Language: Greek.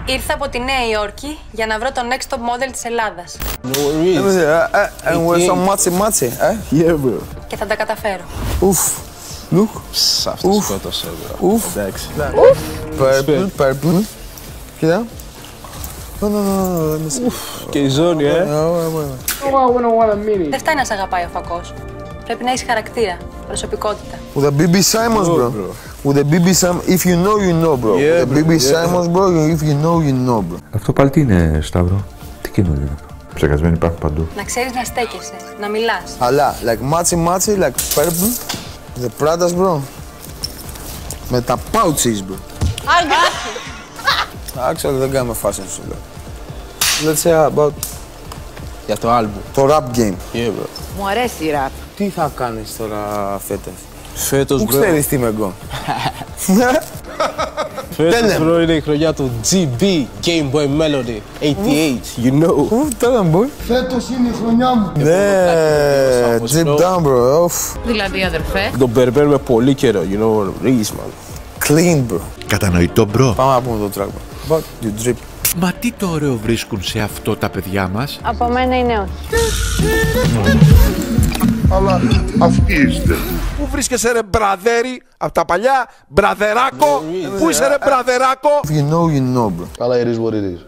Ήρθα από τη Νέα Υόρκη για να βρω το next top model της Ελλάδας. And with some matzi, Yeah, bro. Και θα τα καταφέρω. Ουφ. Look. Αυτό σκότωσε, bro. Ουφ. Εντάξει. Purple. Κοίτα. Και η ζώνη, Δεν φτάνει να σε αγαπάει ο φακός. Πρέπει να έχεις χαρακτήρα, προσωπικότητα. With the BB Simons, bro. With the BB Simons, if you know, you know, bro. With the BB Simons, bro, if you know, you know, bro. Αυτό πάλι τι είναι, Σταύρο? Τι καινούργιο είναι αυτό? Ψεκασμένοι υπάρχουν παντού. Να ξέρεις να στέκεσαι, να μιλάς. Αλλά, like matzi, like purple. The Pradas, bro. Με τα pouches, bro. Actually, δεν κάνουμε fashion show, λέω. Let's say about... Για το άλμπου. Το rap game. Yeah, bro. Μου αρέσει η ραπ. Τι θα κάνεις τώρα φέτος? Φέτος, Πού bro. ξέρεις τι με γκο? Φέτος, bro, είναι η χρονιά του GB, Game Boy Melody, 88, you know. Τέλα, boy. Φέτος είναι η χρονιά μου. Ναι, deep down, bro. Δηλαδή, αδερφέ. Τον περιμένουμε πολύ καιρό, you know, Reese, man. Clean, bro. Κατανοητό, μπρο. Πάμε να πούμε το track, bro. But you drip. Μα τι το ωραίο βρίσκουν σε αυτό τα παιδιά μας? Από μένα είναι όχι. Αλλά αυτοί είστε. Πού βρίσκεσαι ρε μπραδέρι, από τα παλιά, μπραδεράκο, πού είσαι ρε μπραδεράκο? If you know, you know, bro. Αλλά it is what it is.